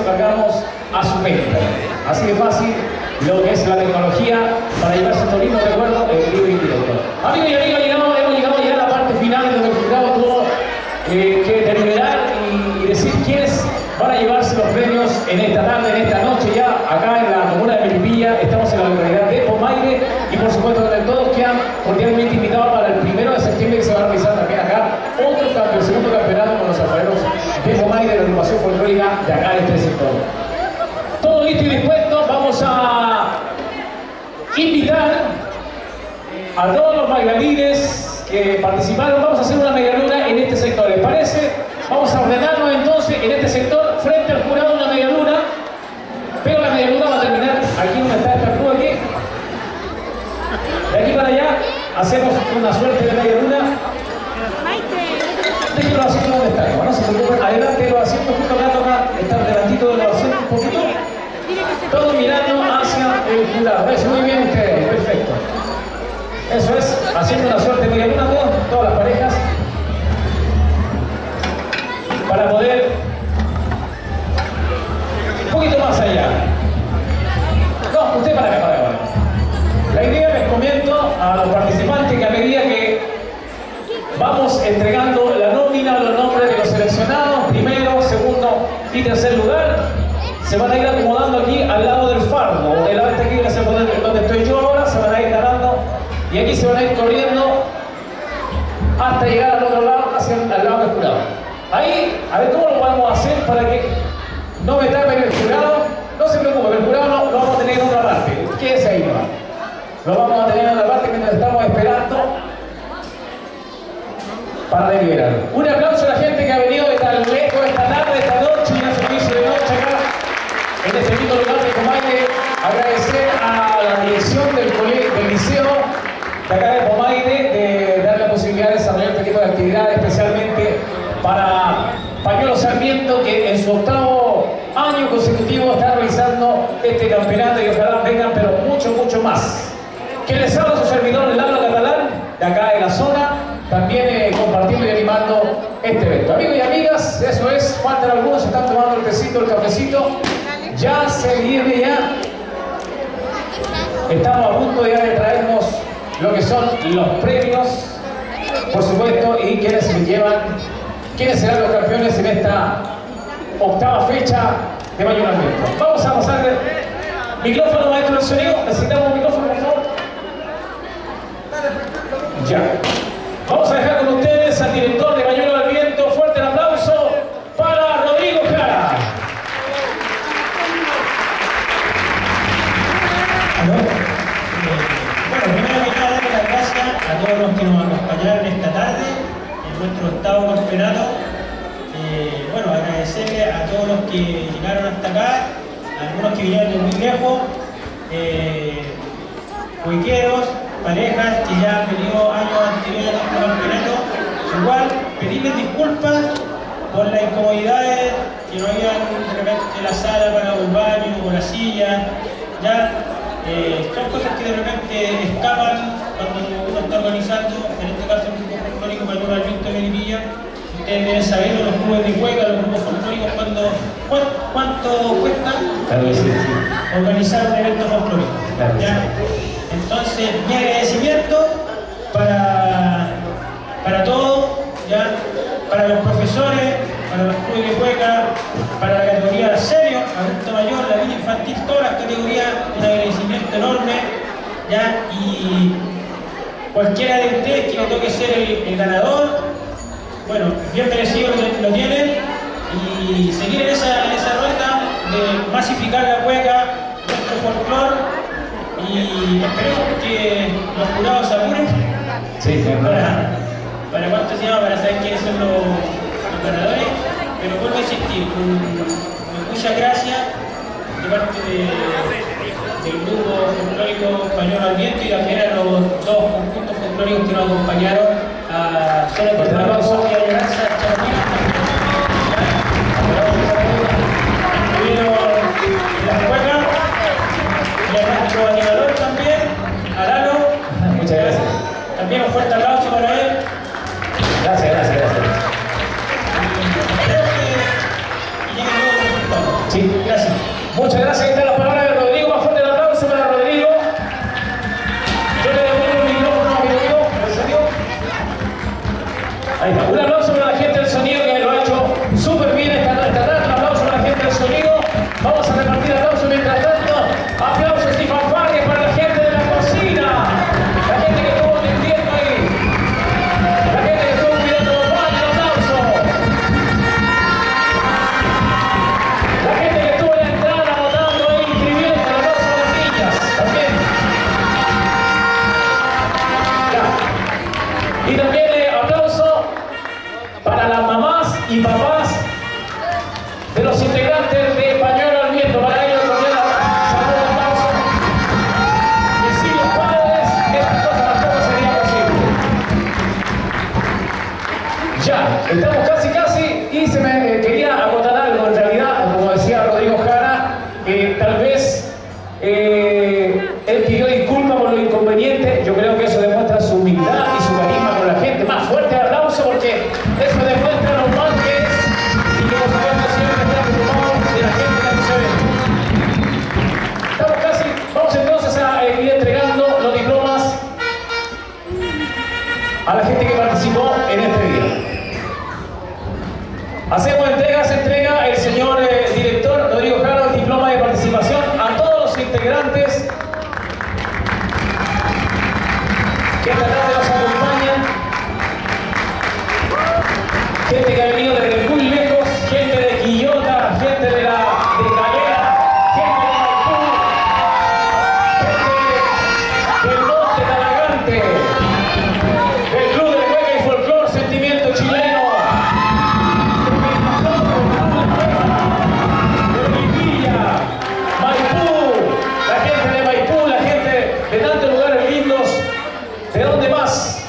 encargamos a su venta. Así de fácil lo que es la tecnología para llevarse estos lindos recuerdos en vivo y en directo. Amigos y amigas, hemos llegado ya a la parte final donde el jurado tuvo que deliberar y decir quiénes van a llevarse los premios en esta tarde, en esta noche ya, acá en la comuna de Melipilla. Estamos en la localidad de Pomaire y por supuesto que todos quedan cordialmente invitados para el 1 de septiembre que se va a realizar también acá el segundo campeonato con los alfareros de Pomaire de la agrupación folclórica de acá de este sector. Todo listo y dispuesto, vamos a invitar a todos los bailarines que participaron. Vamos a hacer una medialuna en este sector, ¿les parece? Vamos a ordenarnos entonces en este sector frente al jurado una medialuna, pero la medialuna va a terminar aquí donde está esta cruz aquí. De aquí para allá hacemos una suerte de medialuna. Déjenlo así donde está, no se preocupen, adelante de los asientos, justo acá toca estar delantito de los asientos un poquito. Todos mirando hacia el jurado. Eso, muy bien ustedes, perfecto. Eso es, haciendo una suerte de medialuna todas las parejas, para poder un poquito más allá. No, usted para acá. La idea, les comento a los participantes que a medida que vamos entregando la nómina, los nombres de los seleccionados, primero, segundo y tercer lugar, se van a ir acomodando aquí al lado del fardo, o del lado de aquí, donde estoy yo ahora, se van a ir ganando y aquí se van a ir corriendo hasta llegar al otro lado, al lado del jurado. Ahí, a ver cómo lo podemos hacer para que no me tapen el jurado. No se preocupe, el jurado no lo vamos a tener en otra parte. Quédese ahí, ¿no? Lo vamos a tener en otra parte mientras estamos esperando para deliberar. Un aplauso a la gente que ha venido de tan lejos esta tarde, esta noche, y un servicio de noche acá en este lindo lugar de Pomaire. Agradecer a la dirección del liceo de acá de Pomaire de dar la posibilidad de desarrollar este tipo de actividades, especialmente para Pañuelo Sarmiento, que en su 8º año consecutivo está realizando este campeonato y ojalá vengan, pero mucho más. Que les habla su servidor, el habla catalán, de acá de la zona, también compartiendo y animando este evento. Amigos y amigas, eso es, faltan algunos, están tomando el tecito, el cafecito, ya se viene ya. Estamos a punto ya de traernos lo que son los premios, por supuesto, y quienes se llevan, quiénes serán los campeones en esta 8ª fecha de Pañuelo Sarmiento. Vamos a pasar el micrófono, maestro del sonido. Necesitamos un micrófono, por favor. Ya. Vamos a dejar con ustedes al director de Pañuelo Sarmiento. Fuerte el aplauso para Rodrigo Jara. Bueno, primero que nada, darle las gracias a todos los que nos acompañaron esta tarde en nuestro 8º campeonato. Bueno, agradecerle a todos los que llegaron hasta acá, a algunos que vinieron de muy lejos, huiqueros, parejas que ya han venido años anteriores a nuestro campeonato. Igual, pedirles disculpas por las incomodidades que no habían de repente en la sala para el baño o la silla. Ya, son cosas que de repente escapan cuando uno está organizando, en este caso el grupo folclórico Pañuelo Sarmiento de Melipilla. Ustedes deben saberlo, los clubes de hueca, los grupos folclóricos, ¿cuánto cuesta organizar un evento folclórico? ¿Ya? Entonces, mi agradecimiento para todos, ¿ya? Para los profesores, para los clubes de hueca, para la categoría serio, adulto mayor, la vida infantil, todas las categorías, un agradecimiento enorme, ¿ya? Y cualquiera de ustedes que le toque ser el ganador, bueno, bien merecido lo tienen, y seguir en esa ruta de masificar la hueca, nuestro folclore, y esperemos que los jurados se apuren. Sí, para cuánto se llama, para saber quiénes son los ganadores, pero vuelvo a insistir, muchas gracias de parte del grupo folclórico Pañuelo Sarmiento y también a los 2 conjuntos folclóricos que nos acompañaron a Zona de Trabajo y Alianza Chapina. Estuvieron en la hueca y a nuestro animador también, a Lalo. Muchas gracias. También un fuerte aplauso para él. Gracias. Espero que lleguen nuevos resultados. Sí. Muchas gracias. Ahí está la palabra de Rodrigo. Más fuerte el aplauso para Rodrigo. Yo le devuelvo el micrófono a mi amigo. ¿En serio? Ahí está. Un aplauso para la gente del sonido que lo ha hecho súper bien esta tarde. Un aplauso para la gente del sonido. Vamos a repartir aplausos mientras tanto. Aplausos y fanfarrias para la gente de la cocina. La gente que estuvo atendiendo ahí. La gente que estuvo cuidando los baños. Un aplauso. La gente que estuvo en la entrada anotando ahí, inscribiendo. Un aplauso a las niñas. También. Ya. Y también aplauso para las mamás y papás de los integrantes de Pañuelo al Viento. Para ellos también saludo, aplauso. Y sin los padres, esta cosa tampoco sería posible. Ya, estamos casi, y se me quería acotar algo en realidad, como decía Rodrigo Jara, tal vez él pidió disculpas por lo inconveniente. Yo creo que eso demuestra su humildad y su carisma con la gente. Más fuerte el aplauso porque eso demuestra lo mal que es y que por supuesto siempre está preocupado de la gente que no se ve. Estamos casi, vamos entonces a ir entregando los diplomas a la gente que participó en este día. Hacemos entrega, se entrega el señor director Rodrigo Jara el diploma de participación a todos los integrantes que esta tarde nos acompañan. Gente que ha venido desde muy lejos, gente de Quillota, gente de Calera, gente de Maipú, gente del Monte Talagante, del Club de Cueca y Folclor Sentimiento Chileno, de Vivilla, Maipú, la gente de Maipú, la gente de tantos lugares lindos. ¿De dónde más?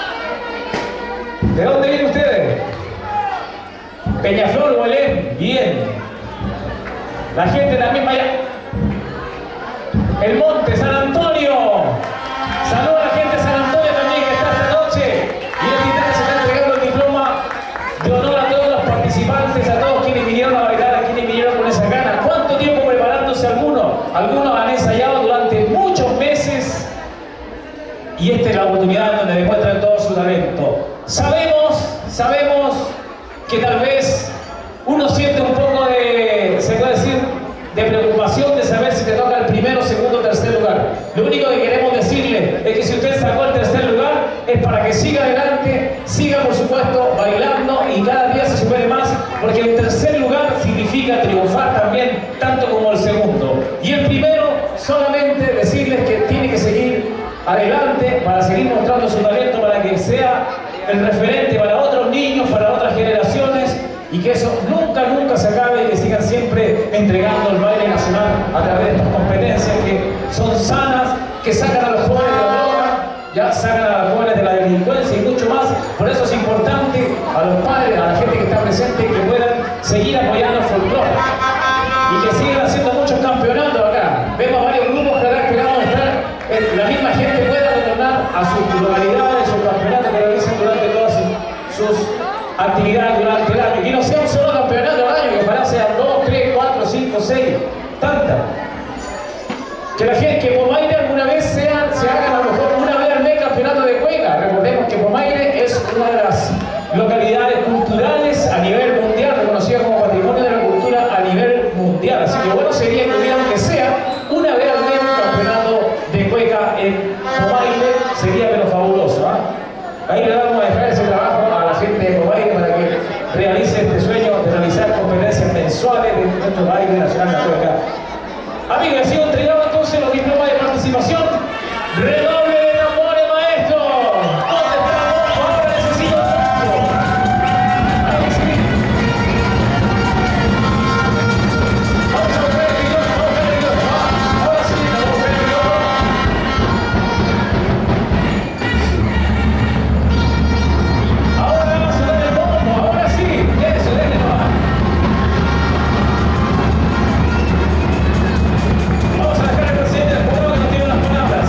¿De dónde vienen ustedes? Peñaflor, Huelén, bien. La gente también vaya. El Monte, San Antonio. Saludos a la gente de San Antonio también que está esta noche. Y el titán se está entregando el diploma de honor a todos los participantes, a todos quienes vinieron a bailar, a quienes vinieron con esa gana. ¿Cuánto tiempo preparándose algunos? Algunos han ensayado durante muchos meses. Y esta es la oportunidad donde demuestran todo su talento. Sabemos que tal vez uno siente un poco de, se puede decir, de preocupación de saber si te toca el primero, segundo o tercer lugar. Lo único que queremos decirle es que si usted sacó el tercer lugar es para que siga adelante, siga por supuesto bailando y cada día se supere más, porque el tercer lugar significa triunfar también, tanto como el segundo. Y el primero, solamente decirles que tiene que seguir adelante para seguir mostrando su talento, para que sea el referente para otros niños, para otras generaciones, y que eso nunca se acabe y que sigan siempre entregando el baile nacional a través de estas competencias que son sanas, que sacan a los jóvenes de la droga, ya sacan a los jóvenes de la delincuencia y mucho más. Por eso es importante a los padres, a la gente que está presente, que puedan seguir apoyando el folclore y que sigan haciendo muchos campeonatos acá. Vemos varios grupos que ahora esperamos estar, la misma gente pueda retornar a sus localidades, sus campeonatos que realizan durante todas sus actividades durante el año. Y no sea un solo campeonato al año, que ojalá sean 2, 3, 4, 5, 6, tantas. Que la gente, que Pomaire alguna vez se hagan a lo mejor una vez al mes campeonato de cueca. Recordemos que Pomaire es una de las localidades culturales a nivel mundial, reconocida como patrimonio de la cultura a nivel mundial. Así que bueno sería que hubiera, aunque sea una vez al mes, un campeonato de cueca en Pomaire, sería pero fabuloso. Ahí le vamos a dejar ese trabajo a la gente de Pomaire para que realice este sueño de realizar competencias mensuales de nuestro baile nacional de la cueca. Amigos, ha sido entregado entonces los diplomas de participación. Redoble de tambores, maestro. ¿Dónde está la bomba? Ahora necesito tiempo. Ahí sí. Vamos a buscar el piloto, vamos a buscar el piloto. Ahora sí, vamos a buscar el piloto. Ahora vamos a dar el bombo, ahora sí. Eso, denle más. Vamos a dejar al presidente del pueblo que nos tiene unas palabras.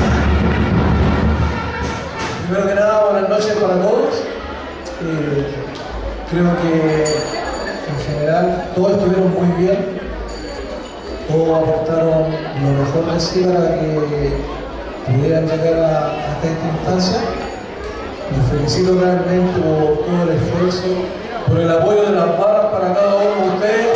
Primero que nada, buenas noches para todos. Creo que en general todos estuvieron muy bien. Todos aportaron lo mejor de sí para que pudieran llegar hasta esta instancia. Los felicito realmente por todo el esfuerzo, por el apoyo de las barras para cada uno de ustedes.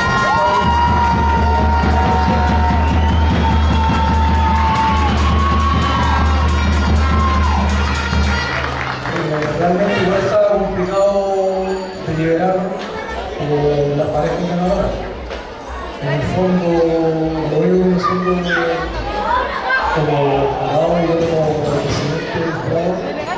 Realmente igual estaba complicado de liberar las parejas ganadoras. En el fondo, lo único que nosotros como jurado y yo como presidente del jurado,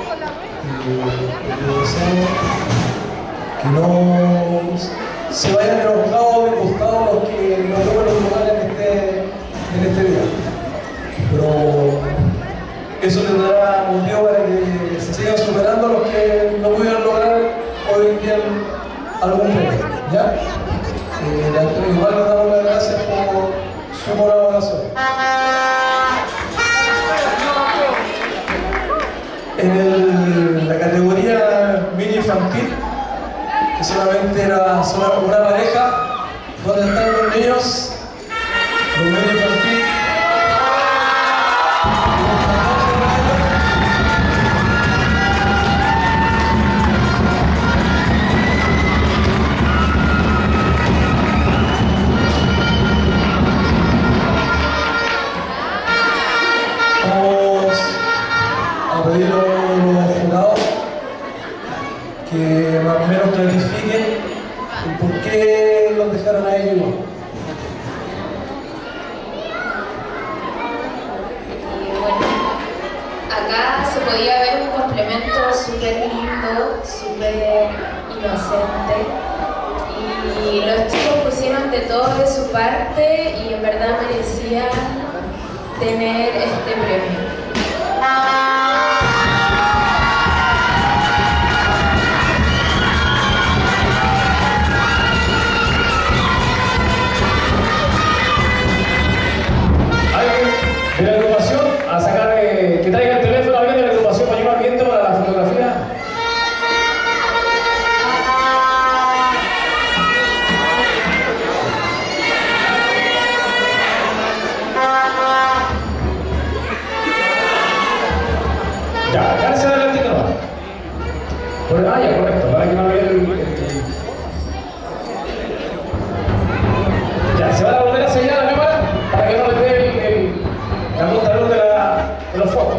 deseamos que no se vayan enojados o disgustados los que no logran los lugares en este día. Pero eso les dará motivo para que se sigan superando a los que no pudieron lograr hoy en día algún premio. ¿Ya? Igual les damos las gracias por su colaboración. En la categoría mini infantil, que solamente era una pareja, donde están los niños, los mini infantil. Pedir a los jurados que más o menos clarifiquen el por qué los dejaron a ellos igual. Bueno, acá se podía ver un complemento súper lindo, súper inocente, y los chicos pusieron de todo de su parte y en verdad merecían tener este premio. De la agrupación, a sacar, que traiga el teléfono, alguien de la agrupación para llevar viendo para la fotografía. Ya, acá se adelantito nomás. Ya, correcto, para que no vea Ya, se va a volver a sellar la cámara para que no le dé la punta de luz de los focos.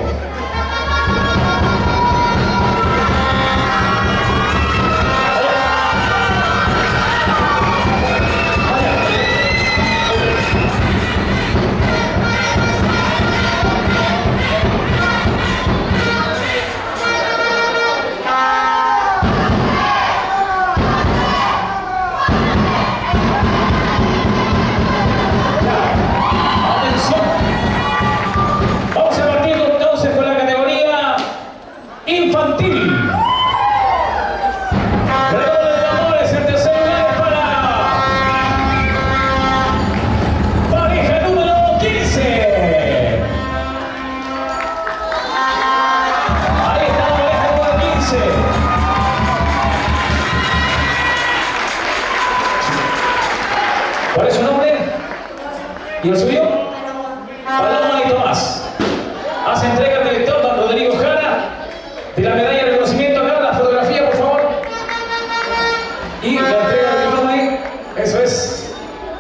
¿Cuál es su nombre? ¿Y el suyo? Paloma y Tomás. Hace entrega al director don Rodrigo Jara de la medalla de reconocimiento. Acá la fotografía, por favor. Y la entrega del diploma ahí. Eso es.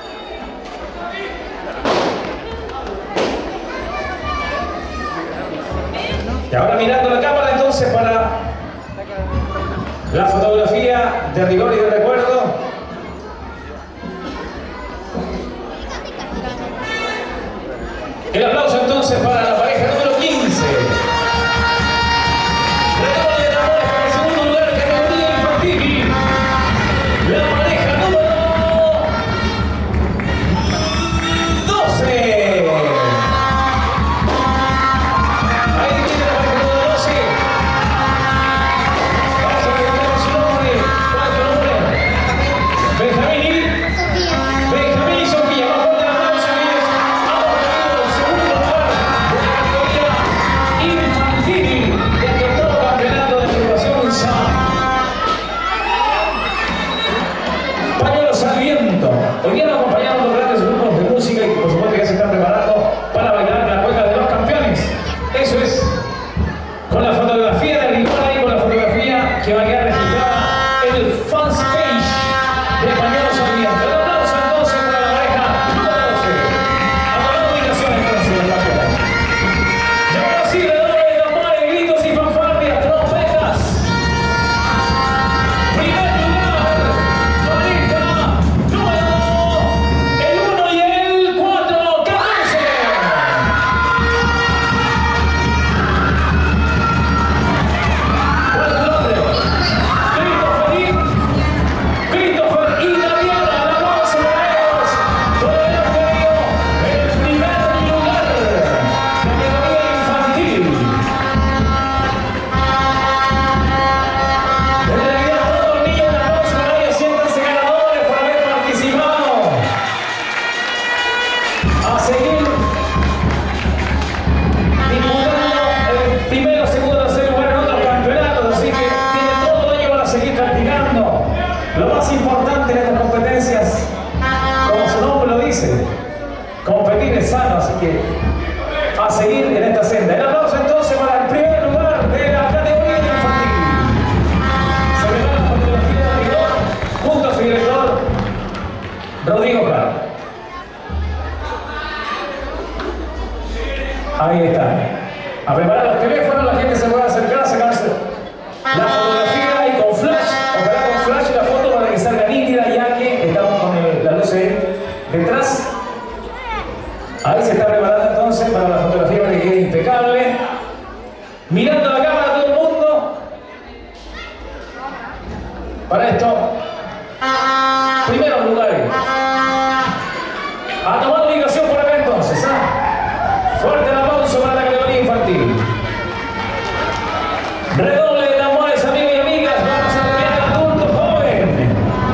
Y ahora mirando la cámara entonces para la fotografía de rigor y de recuerdo. El aplauso entonces para la pareja número 15. Redoble de tambores para el segundo lugar en categoría infantil. La pareja número 12. Ahí tiene la pareja número 12. Vamos a preguntar su nombre. ¿Cuál es tu nombre? Benjamín y Sofía. Más fuerte la mano, señores. Segundo lugar de la categoría infantil del octavo campeonato de agrupación SAM. Pañuelos al viento. Hoy día nos acompañaron dos grandes grupos de música y dice, competir es sano, así que a seguir en esta senda. El aplauso entonces para el primer lugar de la categoría infantil. Se ve la fotografía de rigor junto a su director, Rodrigo Jara. Ahí está. A preparar los teléfonos, la gente se puede acercar a sacarse la fotografía y con flash, ojalá con flash la foto para que salga nítida, ya que estamos con la luz detrás. Ahí se está preparando entonces para la fotografía para que quede impecable. Mirando la cámara todo el mundo. Para esto, primeros lugares. A tomar ubicación por acá entonces. Fuerte el aplauso para la categoría infantil. Redoble de tambores, amigos y amigas. Vamos a premiar al adulto joven.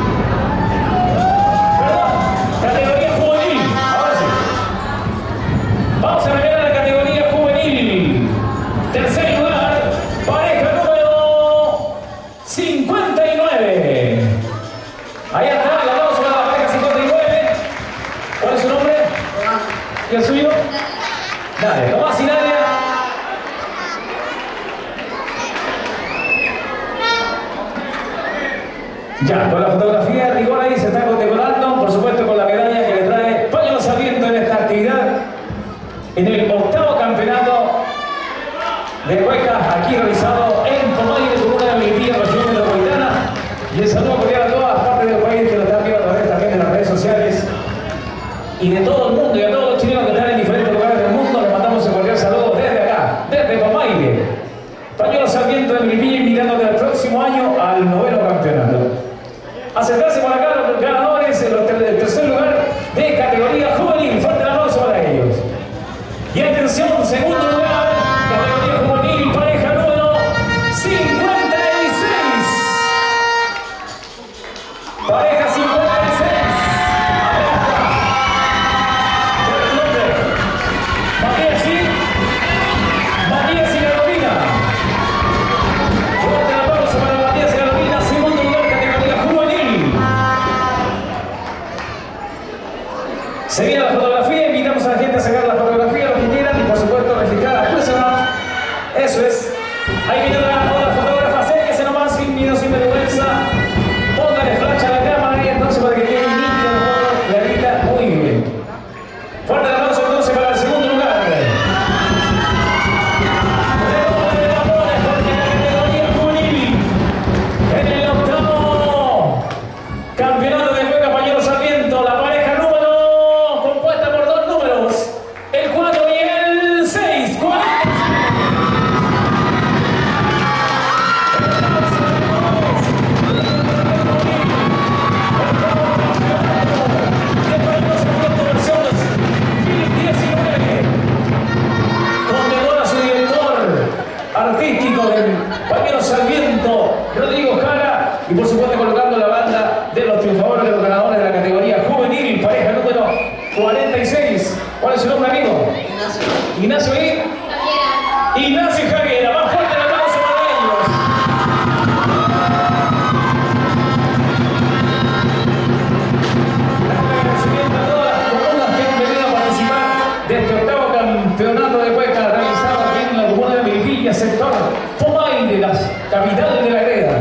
Perdón, categoría juvenil. Ahora sí. Vamos a premiar a la categoría juvenil. Tercer lugar, pareja número 59. Ahí está, el aplauso para la pareja 59. ¿Cuál es su nombre? ¿Y el suyo? Dale, Tomás y Nadia. Ya, con la fotografía de rigor ahí se está condecorando, por supuesto con la medalla que le trae Pañuelo Sarmiento en esta actividad, en el 8º campeonato de cueca aquí realizado en Pomaire, comuna de Melipilla, región metropolitana. Y el saludo cordial a todas partes del país que lo están viendo a través también de las redes sociales y de todo el mundo y a todos los chilenos que están en diferentes lugares del mundo. Les mandamos un cordial saludo desde acá, desde Pomaire. Pañuelo Sarmiento de Melipilla, invitándote al próximo año al 9º campeonato. Acercarse por acá los ganadores del tercer lugar de categoría juvenil. Fuerte el aplauso para ellos. Y atención, segundo lugar, categoría juvenil, pareja número 56. Pareja 56. Matías y Carolina. Fuerte el aplauso para Matías y Carolina, segundo lugar, categoría juvenil. Se viene la fotografía, invitamos a la gente a sacar la fotografía, lo que quieran, y por supuesto registrar a personas. Eso es. Ahí viene otra fotógrafa, acérquese nomás sin miedo, sin vergüenza. Póngale flash a la cámara ahí entonces para que quede nítido la foto, clarita, muy bien. Fuerte el aplauso entonces para el segundo lugar. En el 8º campeonato de cueca Pañuelo Sarmiento, la pareja número compuesta por dos números, el 4 y el 6. 40. Condena a su director artístico del Pañuelo Sarmiento, Rodrigo Jara, y por supuesto colocando la banda de los triunfadores, de los ganadores de la categoría juvenil, pareja número 46. ¿Cuál es su nombre, amigo? Ignacio. ¿Ignacio y? Ignacio y Javiera. Más fuerte el aplauso para ellos. Dando agradecimiento a todas las comunas que han venido a participar de este 8º campeonato de cueca realizado aquí en la comuna de Melipilla, sector Pomaire, la capital de la Greda.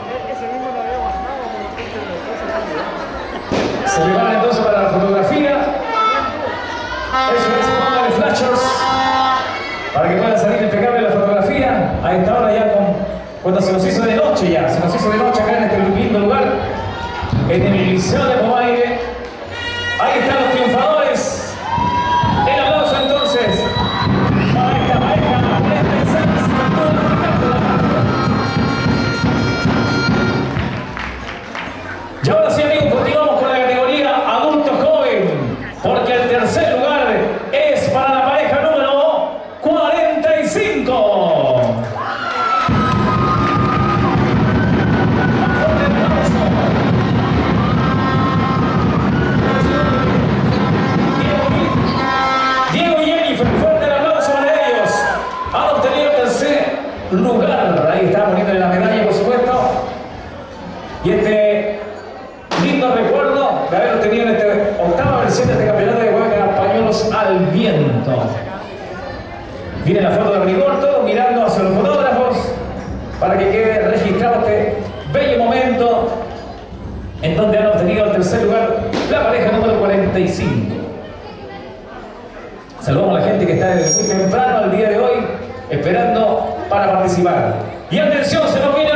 Se prepara entonces para la fotografía. Eso es, póngale flashers para que pueda salir impecable la fotografía. A esta hora ya cuando se nos hizo de noche ya, se nos hizo de noche acá en este lindo lugar, en el Liceo de Pomaire. Ahí están los triunfadores. El aplauso entonces para esta pareja 36. Y ahora sí, amigos, continuamos con la categoría adulto joven, porque el tercer lugar es para la pareja número 45. Diego y Jennifer, fuerte el aplauso para ellos. Han obtenido el tercer lugar. Ahí está poniéndole la medalla, por supuesto. Y este lindo recuerdo de haber obtenido en esta 8ª versión de este campeonato. brazos al viento. Viene la foto de rigor, todos mirando hacia los fotógrafos para que quede registrado este bello momento en donde han obtenido el tercer lugar la pareja número 45. Saludamos a la gente que está desde muy temprano al día de hoy esperando para participar. Y atención, se nos viene